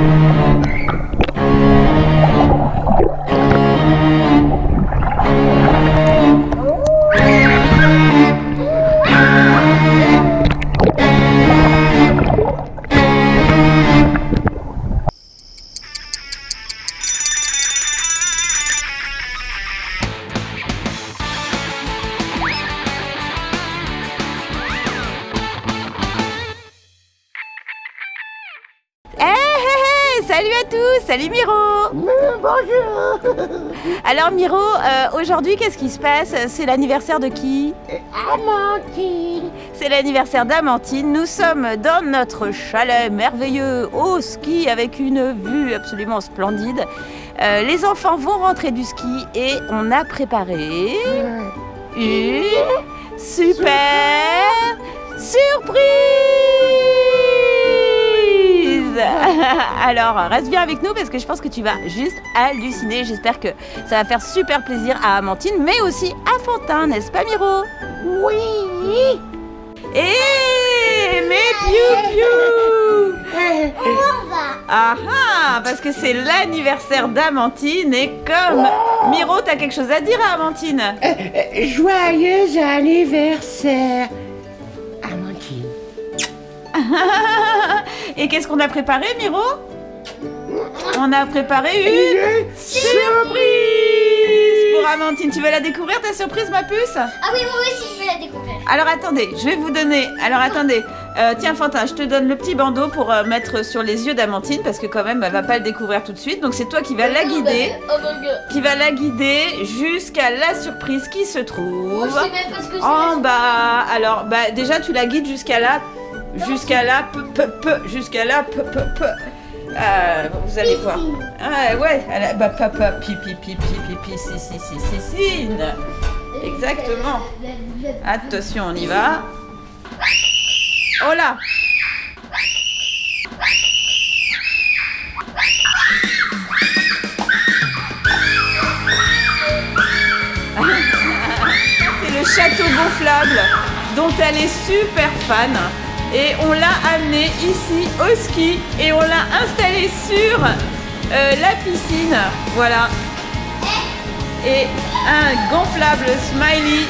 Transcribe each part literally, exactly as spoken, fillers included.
Salut à tous, salut Miro. Bonjour. Alors Miro, euh, aujourd'hui qu'est-ce qui se passe? C'est l'anniversaire de qui? Amandine. C'est l'anniversaire d'Amandine. Nous sommes dans notre chalet merveilleux au ski avec une vue absolument splendide. Euh, les enfants vont rentrer du ski et on a préparé une super surprise. Alors reste bien avec nous parce que je pense que tu vas juste halluciner. J'espère que ça va faire super plaisir à Amandine mais aussi à Fantin, n'est-ce pas Miro? Oui. Et mais piou piou. On va. Ah ah, parce que c'est l'anniversaire d'Amandine et comme Miro, t'as quelque chose à dire à Amandine? Euh, euh, joyeux anniversaire, Amandine. Et qu'est-ce qu'on a préparé, Miro? On a préparé une surprise pour Amandine. Tu veux la découvrir, ta surprise, ma puce? Ah oui, moi aussi, je vais la découvrir. Alors attendez, je vais vous donner... Alors attendez, euh, tiens Fantin, je te donne le petit bandeau pour euh, mettre sur les yeux d'Amandine parce que quand même, elle va pas le découvrir tout de suite. Donc c'est toi qui vas la guider, Oh mon dieu. qui va la guider jusqu'à la surprise qui se trouve Moi, je sais même pas ce que c'est. en bas. Alors, bah déjà, tu la guides jusqu'à là, jusqu'à là, peu, peu, peu, jusqu'à là, peu, peu, peu. Euh, vous allez voir. Ah ouais, elle a, bah papa, pipi, pipi, pipi, si, si, si, si, si. Exactement. Attention, on y va. Oh là. C'est le château gonflable dont elle est super fan. Et on l'a amené ici au ski et on l'a installé sur euh, la piscine. Voilà. Et un gonflable smiley.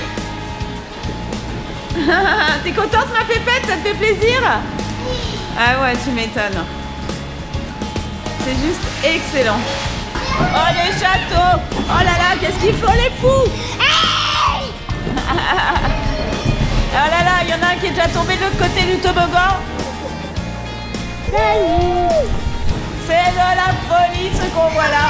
T'es contente ma pépette? Ça te fait plaisir? Ah ouais, tu m'étonnes. C'est juste excellent. Oh les châteaux. Oh là là, qu'est-ce qu'ils font les fous? Oh là là, il y en a un qui est déjà tombé de l'autre côté du toboggan. C'est de la folie ce qu'on voit là.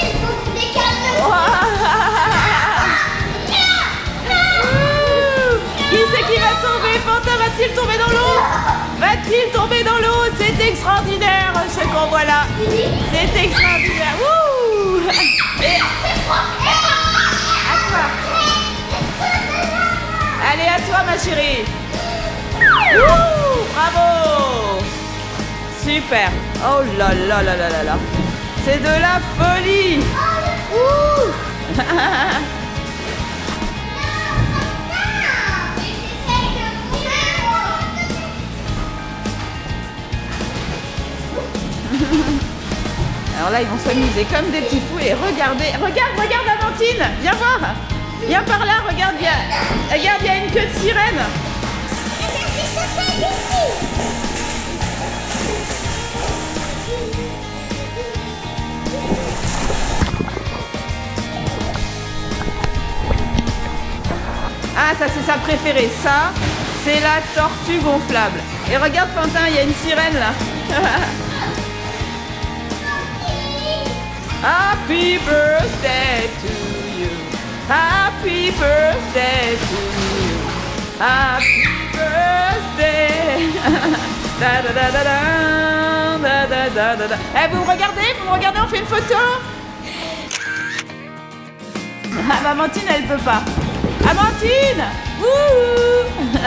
Qui c'est qui va tomber? Fantin va-t-il tomber dans l'eau? Va-t-il tomber dans l'eau? C'est extraordinaire ce qu'on voit là. C'est extraordinaire. Ouh. Et... À toi. Allez, à toi ma chérie. Ouh, bravo. Super. Oh là là là là là là. C'est de la folie. Ouh. Alors là, ils vont s'amuser comme des petits fous et regardez, regarde, regarde Amandine, viens voir. Viens par là, regarde, il y a, regarde, il y a une queue de sirène. Ah, ça c'est sa préférée. Ça, c'est la tortue gonflable. Et regarde Fantin, il y a une sirène là. Happy birthday to you. Happy birthday to you. Happy birthday. Da da da da da da da da da. Eh, vous me regardez? Vous me regardez? On fait une photo? Ah, bah, Amandine, elle peut pas. Amandine! Wouhou!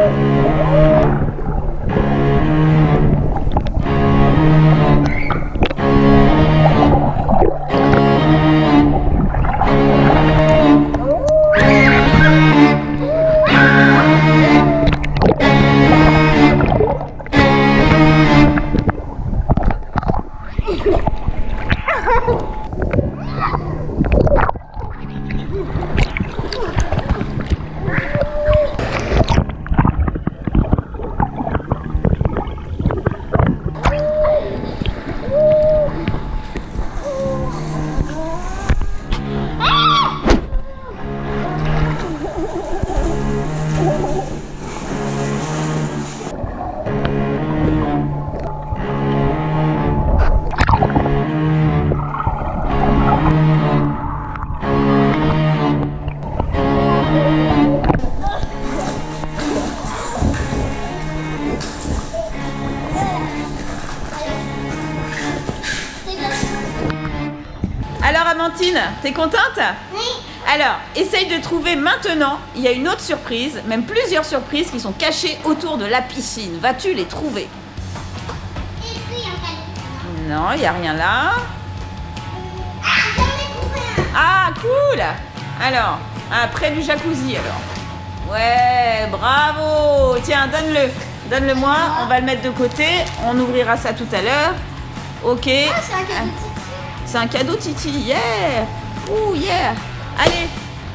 Alors Amandine, t'es contente? Oui. Alors, essaye de trouver maintenant, il y a une autre surprise, même plusieurs surprises qui sont cachées autour de la piscine. Vas-tu les trouver? Et puis un cadeau. Non, il n'y a rien là. Ah, j'en ai trouvé un. Ah, cool! Alors, ah, près du jacuzzi alors. Ouais, bravo! Tiens, donne-le. Donne-le-moi, on va le mettre de côté. On ouvrira ça tout à l'heure. Ok. Ah, c'est un cadeau. C'est un cadeau Titi, yeah! Ouh, yeah! Allez!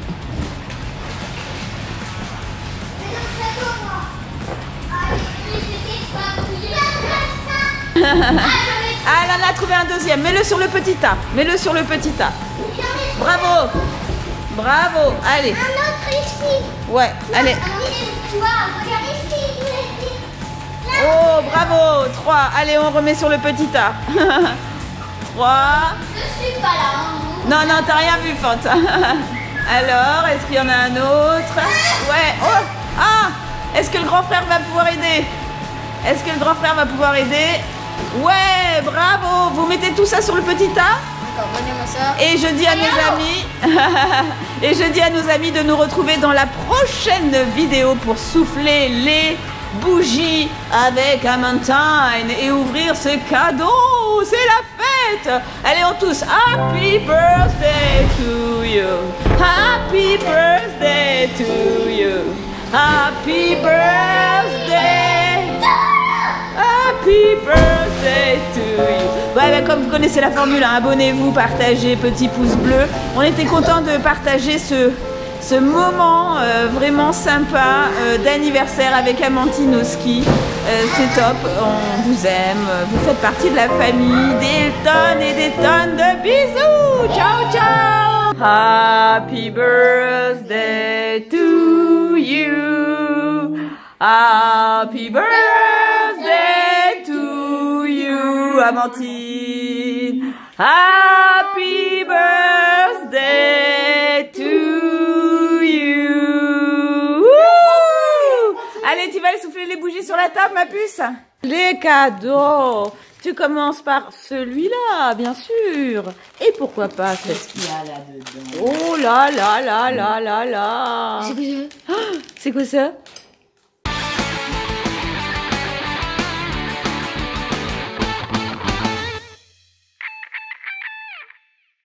C'est notre cadeau, moi. Allez, je sais pas. Ah, j'en ai Ah, elle en a trouvé un deuxième. Mets-le sur le petit tas. Mets-le sur le petit tas. J'en ai Bravo! Bravo! Allez! un autre ici. Ouais, allez. Tu vois, regarde ici. Je l'ai dit. Là. Oh, bravo! Trois. Allez, on remet sur le petit tas. Trois. Je suis pas là. hein. Non, non, t'as rien vu, Fante. Alors, est-ce qu'il y en a un autre? Ouais. Oh! Ah! Est-ce que le grand frère va pouvoir aider? Est-ce que le grand frère va pouvoir aider? Ouais, bravo! Vous mettez tout ça sur le petit tas? Encore, donnez-moi ça. Et je dis à nos amis, et je dis à nos amis de nous retrouver dans la prochaine vidéo pour souffler les bougies avec Amandine et ouvrir ce cadeau. C'est la fête. Allez, on tous. Happy birthday to you. Happy birthday to you. Happy birthday. Happy birthday to you. Ouais, bah, comme vous connaissez la formule, hein, abonnez-vous, partagez, petit pouce bleu. On était content de partager ce, ce moment euh, vraiment sympa euh, d'anniversaire avec Amandine au ski. Euh, C'est top, on vous aime, vous faites partie de la famille. Des tonnes et des tonnes de bisous. Ciao, ciao. Happy birthday to you. Happy birthday to you, Amandine. Happy birthday to you. Wouh! Allez, tu vas aller souffler les bougies sur la table, ma puce? Les cadeaux. Tu commences par celui-là, bien sûr. Et pourquoi pas Qu'est-ce qu'il y a là-dedans? Oh là là là là là là. C'est que C'est quoi ça?